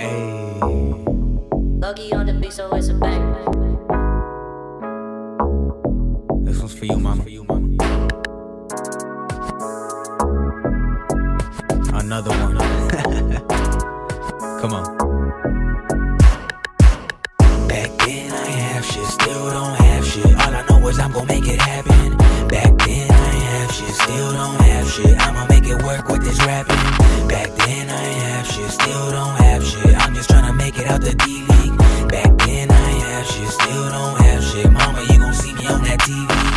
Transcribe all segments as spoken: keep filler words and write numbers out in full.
Hey. Lucky on the beat, so it's a bang. This one's for you, mama. For you, mama. Another one. Come on. Back then I ain't have shit, still don't have shit. All I know is I'm gon' make it happen. Back then I ain't have shit, still don't have shit. I'ma make it work with this rapping. Back then I ain't have shit, still don't have shit. I'm just tryna make it out the D-League. Back then I ain't have shit, still don't have shit. Mama, you gon' see me on that T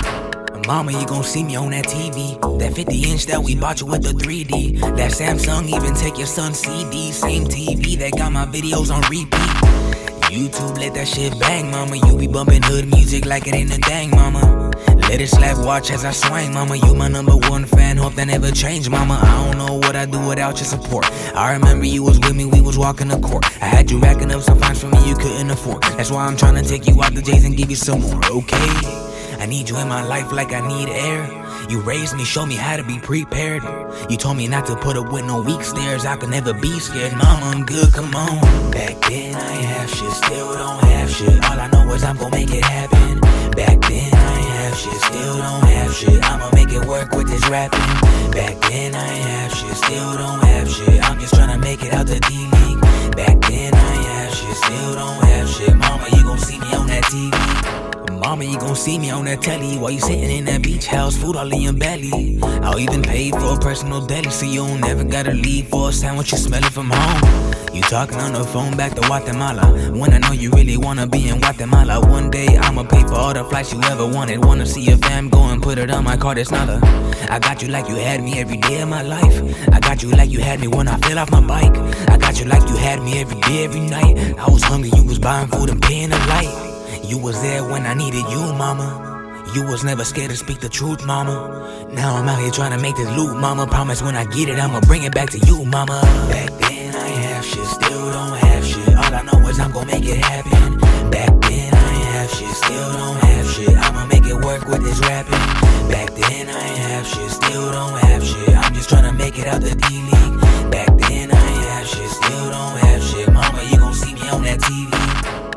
V. Mama, you gon' see me on that T V. That fifty inch that we bought you with the three D. That Samsung, even take your son's C D. Same T V that got my videos on repeat. YouTube, let that shit bang, mama. You be bumping hood music like it ain't a thing, mama. Let it slap, watch as I swing, mama. You my number one fan, hope that never change, mama. I don't know what I'd do without your support. I remember you was with me, we was walking the court. I had you racking up some fines for me you couldn't afford. That's why I'm trying to take you out the J's and give you some more, okay? I need you in my life like I need air. You raised me, showed me how to be prepared. You told me not to put up with no weak stares. I could never be scared, mama, I'm good, come on. Back then I ain't have shit, still don't have shit. All I know is I'm gon' make it happen. Back then I ain't have shit, still don't have shit. I'ma make it work with this rapping. Back then I ain't have shit, still don't have shit. I'm just tryna make it out the D-League. Back then I ain't have shit, still don't have shit. Mama, you gon' see me on that T V. Mama, you gon' see me on that telly while you sitting in that beach house, food all in your belly. I'll even pay for a personal deli so you don't never gotta leave for a sandwich you smell it from home. You talking on the phone back to Guatemala when I know you really wanna be in Guatemala. One day I'ma pay for all the flights you ever wanted. Wanna see your fam go and put it on my card, it's nada. I got you like you had me every day of my life. I got you like you had me when I fell off my bike. I got you like you had me every day, every night. I was hungry, you was buying food and paying the light. You was there when I needed you, mama. You was never scared to speak the truth, mama. Now I'm out here trying to make this loot, mama. Promise when I get it, I'ma bring it back to you, mama. Back then I ain't have shit, still don't have shit. All I know is I'm gon' make it happen. Back then I ain't have shit, still don't have shit. I'ma make it work with this rapping. Back then I ain't have shit, still don't have shit. I'm just tryna make it out the D-League. Back then I ain't have shit, still don't have shit. Mama, you gon' see me on that T V.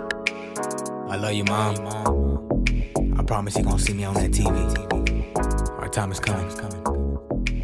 I love you, mom. I promise you gon' see me on that T V. Our time is coming.